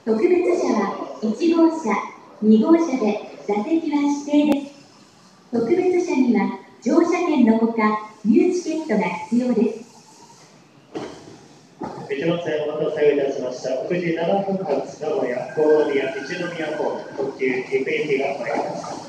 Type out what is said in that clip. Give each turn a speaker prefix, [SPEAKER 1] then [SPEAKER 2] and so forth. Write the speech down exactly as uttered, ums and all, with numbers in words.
[SPEAKER 1] 特別車はいち号車、に号車で座席は指定です。特別車には乗車券のほか入チケットが必要です。
[SPEAKER 2] 一ノ瀬お待たせをいたしました。くじななふん発名古屋、神宮一宮ホーム特急インフィニティが参ります。